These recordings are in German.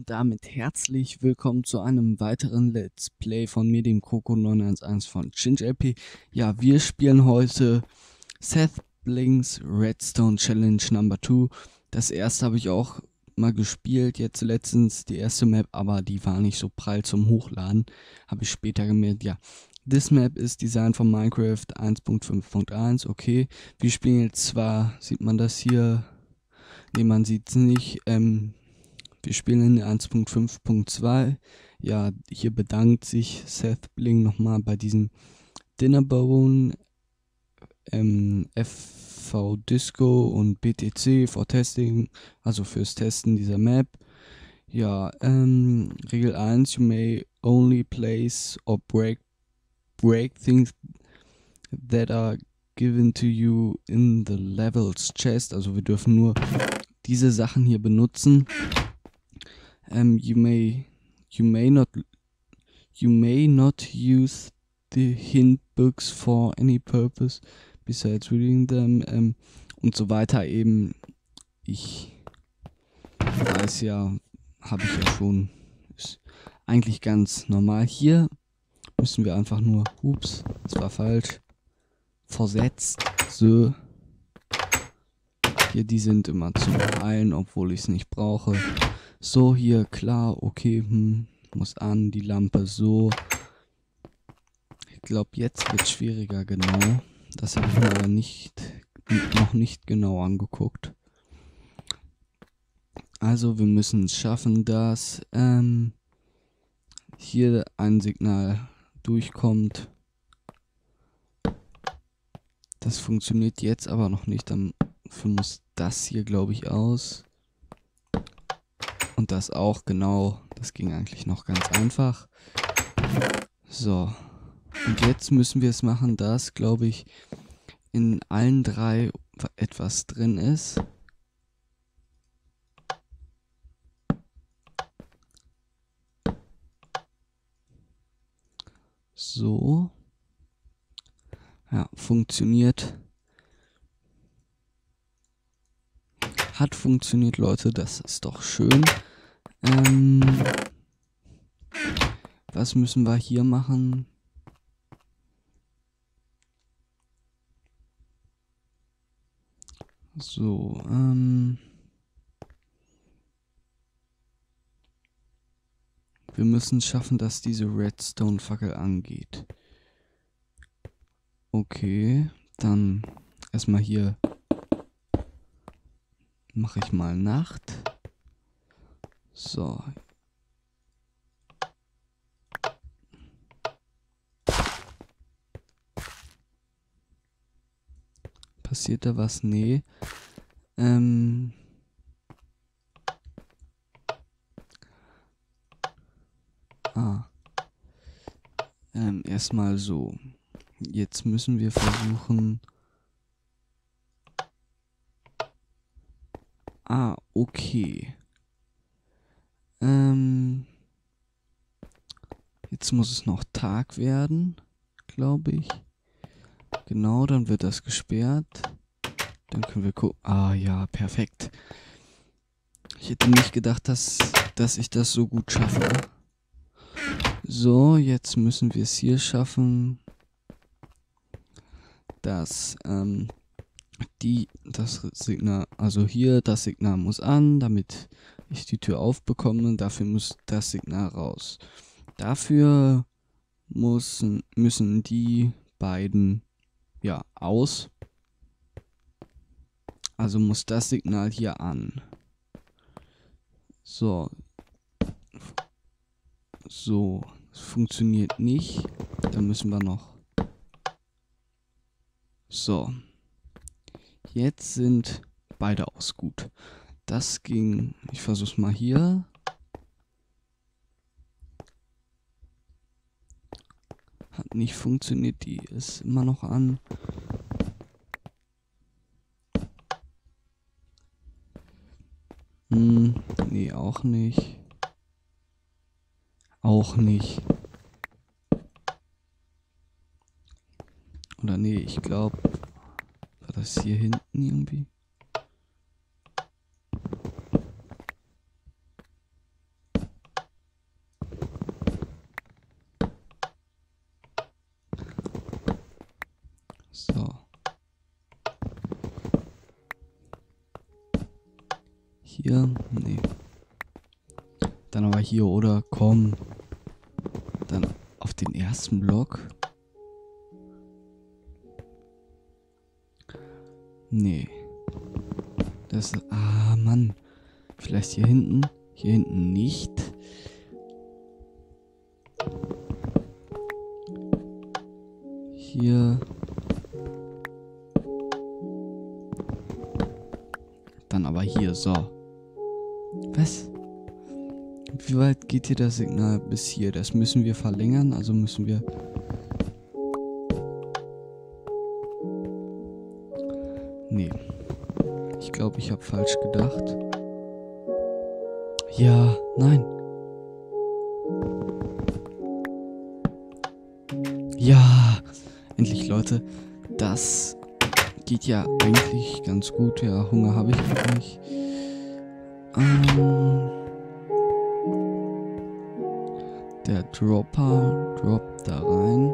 damit herzlich willkommen zu einem weiteren Let's Play von mir, dem Coco911 von ChinchLP. Ja, wir spielen heute Seth Blinks Redstone Challenge Number 2. Das erste habe ich auch mal gespielt, jetzt letztens die erste Map, aber die war nicht so prall zum Hochladen. Habe ich später gemerkt, ja. This Map ist Design von Minecraft 1.5.1, okay. Wir spielen jetzt zwar, sieht man das hier? Ne, man sieht es nicht, wir spielen in der 1.5.2. Ja, hier bedankt sich Seth Bling nochmal bei diesem Dinnerbone, FV Disco und BTC for Testing, also fürs Testen dieser Map. Ja, Regel 1, you may only place or break things that are given to you in the levels chest. Also wir dürfen nur diese Sachen hier benutzen. You may not use the hint books for any purpose besides reading them, und so weiter eben. Ich weiß ja, habe ich ja schon, ist eigentlich ganz normal. Hier müssen wir einfach nur, ups, das war falsch, versetzt, so. Hier, die sind immer zum Heilen, obwohl ich es nicht brauche. So, hier, klar, okay, muss an, die Lampe so. Ich glaube, jetzt wird es schwieriger, genau. Das habe ich mir aber noch nicht genau angeguckt. Also, wir müssen es schaffen, dass hier ein Signal durchkommt. Das funktioniert jetzt aber noch nicht, dafür muss das hier, glaube ich, aus. Und das auch, genau. Das ging eigentlich noch ganz einfach. So. Und jetzt müssen wir es machen, dass, glaube ich, in allen drei etwas drin ist. So. Ja, funktioniert. Hat funktioniert, Leute. Das ist doch schön. Was müssen wir hier machen? So, wir müssen schaffen, dass diese Redstone-Fackel angeht. Okay, dann erstmal hier mache ich mal Nacht. So. Passiert da was? Nee. Erstmal so. Jetzt müssen wir versuchen. Okay. Jetzt muss es noch Tag werden, glaube ich. Genau, dann wird das gesperrt. Dann können wir gucken. Ja, perfekt. Ich hätte nicht gedacht, dass ich das so gut schaffe. So, jetzt müssen wir es hier schaffen, dass das Signal, also hier das Signal muss an, damit ich die Tür aufbekomme. Dafür muss das Signal raus. Dafür müssen die beiden ja aus. Also muss das Signal hier an. So. So, es funktioniert nicht. Dann müssen wir noch. So. Jetzt sind beide aus. Gut. Das ging. Ich versuch's mal hier. Hat nicht funktioniert. Die ist immer noch an. Nee, auch nicht. Auch nicht. Oder nee, ich glaube, war das hier hinten irgendwie? So. Hier? Nee. Dann aber hier, oder? Komm. Dann auf den ersten Block. Nee. Das ist... Ah, Mann. Vielleicht hier hinten. Hier hinten nicht. Hier. Dann aber hier, so. Was? Wie weit geht hier das Signal bis hier? Das müssen wir verlängern, also müssen wir... Nee. Ich glaube, ich habe falsch gedacht. Ja, nein. Ja, endlich, Leute. Das geht ja eigentlich ganz gut. Ja, Hunger habe ich auch nicht. Der Dropper droppt da rein.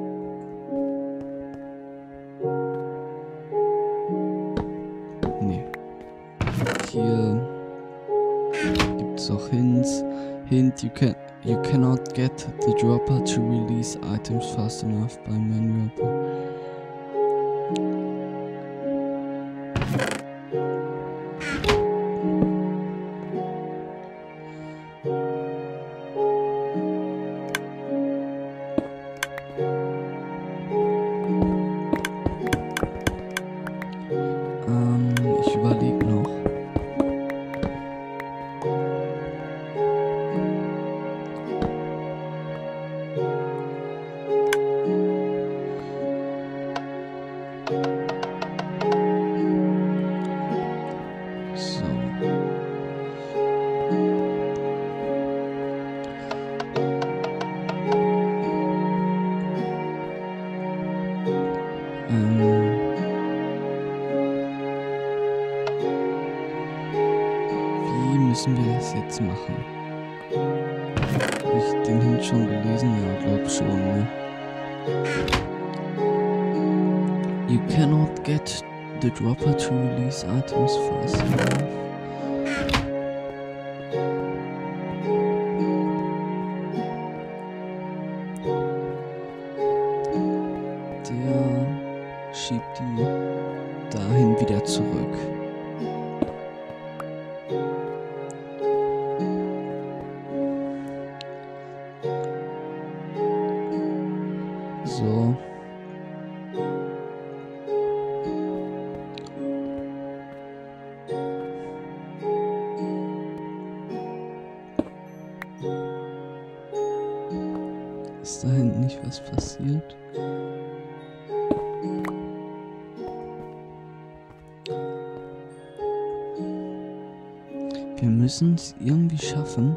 Nee. Hier gibt's auch Hints. Hint, you cannot get the dropper to release items fast enough by manual. Ich überlege noch. So. Wie müssen wir das jetzt machen? Habe ich den Hint schon gelesen? Ja, glaub schon, ne? You cannot get the dropper to release items fast enough. Der schiebt die dahin wieder zurück. So. Ist da hinten nicht was passiert? Wir müssen es irgendwie schaffen.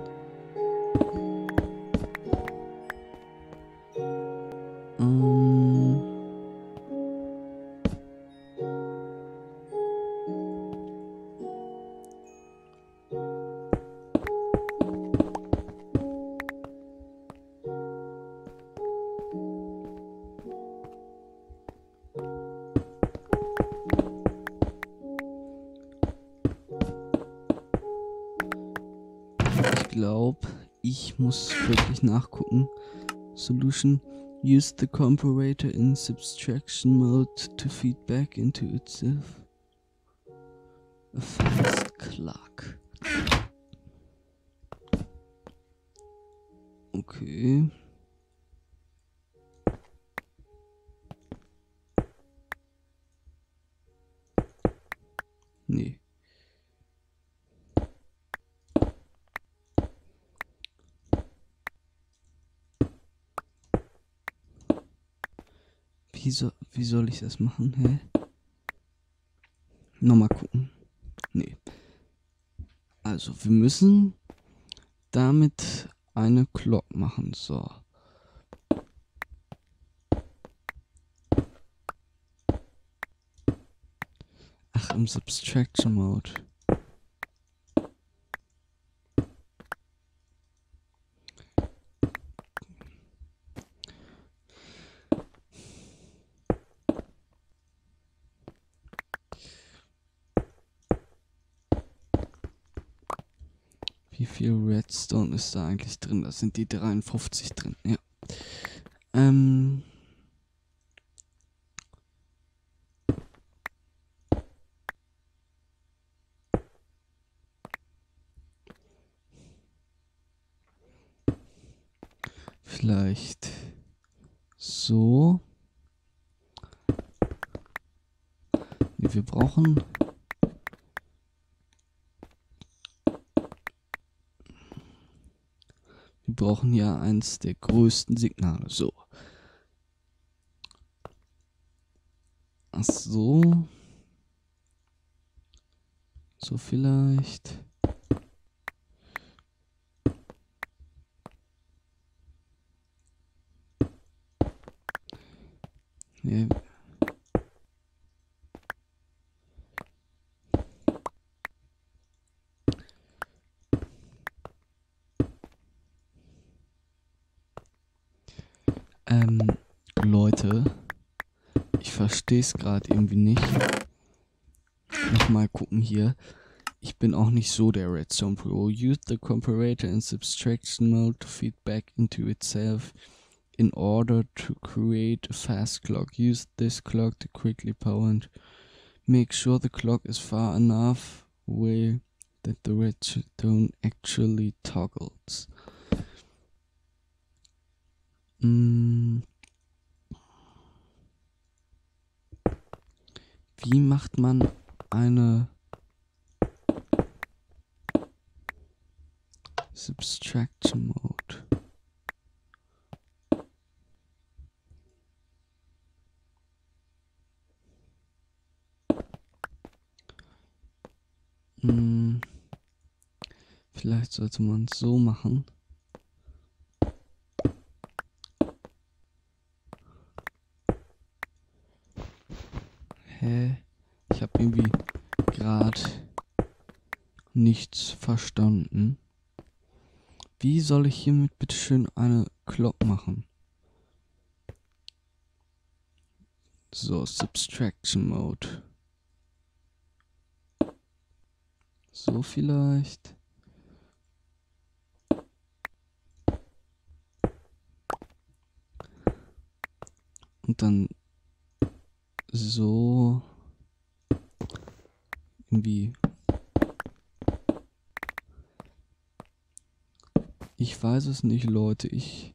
Ich glaube, ich muss wirklich nachgucken. Solution. Use the comparator in subtraction mode to feed back into itself. A false clock. Okay. Nee. Wie soll ich das machen? Hä? Nochmal gucken. Nee. Also, wir müssen damit eine Clock machen. So. Ach, im Subtraction Mode. Wie viel Redstone ist da eigentlich drin? Da sind die 53 drin, ja. Vielleicht so. Nee, wir brauchen ja eins der größten Signale. So. Ach so. So vielleicht. Nee. Leute, ich verstehe es gerade irgendwie nicht. Nochmal gucken hier. Ich bin auch nicht so der Redstone Pro. Use the comparator in subtraction mode to feed back into itself in order to create a fast clock. Use this clock to quickly power and make sure the clock is far enough away that the redstone actually toggles. Wie macht man eine Subtraction Mode? Vielleicht sollte man es so machen. Ich habe irgendwie gerade nichts verstanden. Wie soll ich hiermit bitteschön eine Clock machen? So, Subtraction Mode. So vielleicht. Und dann so irgendwie. Ich weiß es nicht, Leute.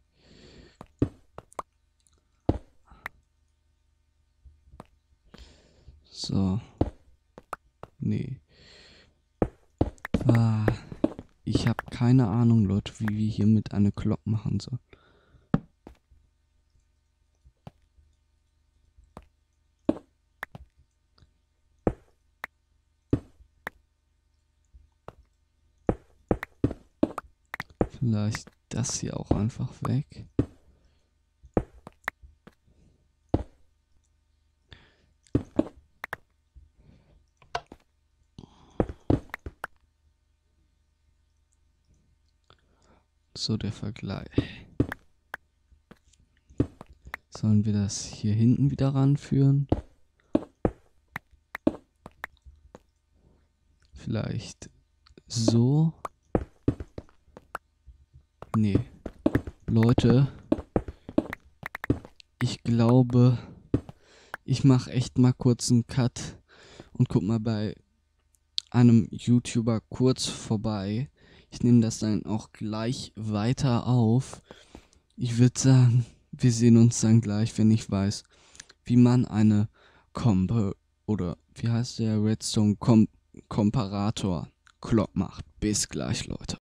So. Nee. Ich habe keine Ahnung, Leute, wie wir hiermit eine Clock machen sollen. Vielleicht das hier auch einfach weg. So, der Vergleich. Sollen wir das hier hinten wieder ranführen? Vielleicht so. Nee. Leute, ich glaube, ich mache echt mal kurz einen Cut und guck mal bei einem YouTuber kurz vorbei. Ich nehme das dann auch gleich weiter auf. Ich würde sagen, wir sehen uns dann gleich, wenn ich weiß, wie man eine wie heißt der Redstone Komparator Clock macht. Bis gleich, Leute.